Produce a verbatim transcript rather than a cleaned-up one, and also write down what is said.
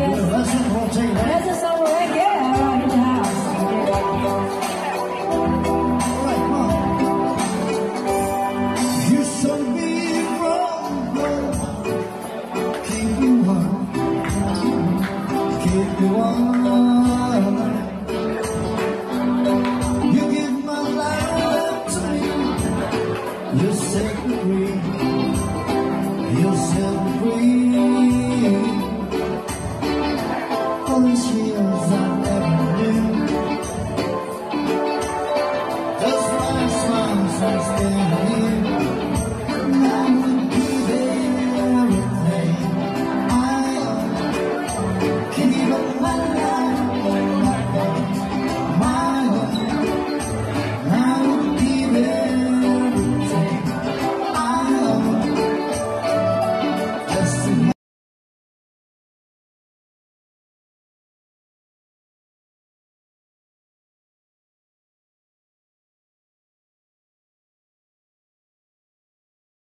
best. That's it, we'll take that. That's a song right there, right in the house. All right, come on. You should be wrong, keep you warm, keep you warm. You give my life to me. You set me free. You set me free. All these years I